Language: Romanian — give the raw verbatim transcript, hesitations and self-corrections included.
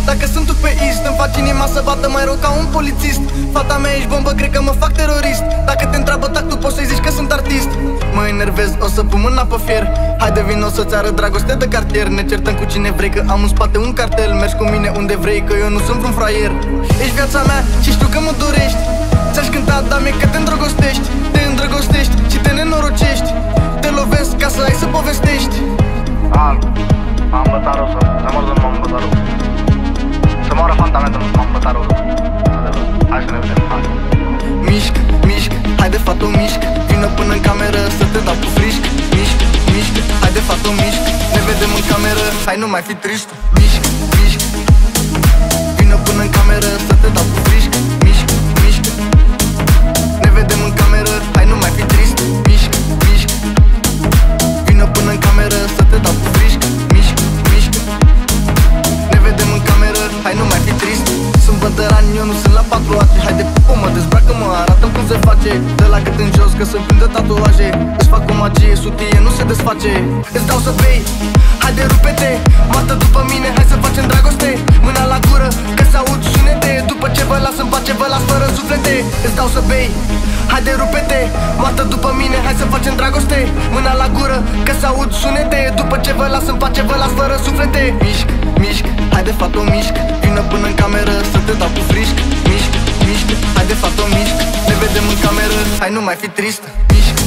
Dacă sunt tu pe ist, îmi faci inima să bată mai rău ca un polițist. Fata mea ești bombă, cred că mă fac terorist. Dacă te întreabă tac, tu poți să-i zici că sunt artist. Mă enervez, o să pun mâna pe fier. Haide vino să-ți arăt dragoste de cartier. Ne certăm cu cine vrei, că am în spate un cartel. Mergi cu mine unde vrei, că eu nu sunt vreun fraier. Ești viața mea și știu că mă dorești. Ți-aș cânta, dar mie că te îndrăgostești. Te îndrăgostești și te nenorocești. Te lovesc ca să ai să povestești. Am, m-am bătat rău, să mor să m-am bătat rău. Să moară fanta mea, m-am bătat rău. Hai să ne vedem, hai. Mișcă, mișcă, haide fată, mișcă. Vină până în cameră să te dau cu frișcă. Mișcă, mișcă, haide fată, mișcă. Ne vedem în cameră, hai nu mai fi trist. Mișcă, mișcă, vină până în cameră să te dau cu frișcă. Mișcă, mișcă, ne vedem în cameră, hai nu mai fi trist. Mișcă, mișcă, vină până în cameră să te dau cu frișcă. Mișcă, mișcă, ne vedem în cameră, hai nu mai fi trist. Sunt bătăran, eu nu sunt la patru atri. Haide pupă-mă, dezbracă-mă, arată cum se face. De la gât în jos, că sunt plin de tatuaje. Îți fac o magie, sutie, nu se desface. Îți dau să bei, haide rupe-te. Mată după mine, hai să facem dragoste. Mâna la gură, că s-aud sunete. După ce vă las în pace, vă las fără suflete. Îți dau să bei, haide rupe-te. Mată după mine, hai să facem dragoste. Mâna la gură, că s-aud sunete. După ce vă las în pace, vă las fără suflete. Mișcă, mișcă, haide fată, mișcă. Vină până în cameră să te dau cu frișcă. Mișcă, mișcă, haide fată, mișcă. Ne vedem în cameră, hai nu mai fi tristă. Mișcă.